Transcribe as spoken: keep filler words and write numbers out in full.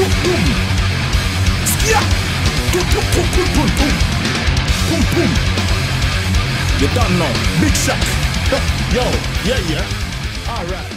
boom, boom. Skia. Boom, boom, boom, boom, boom, boom. Boom, boom. You don't know. Big Shaq. Yo, yeah, yeah. All right.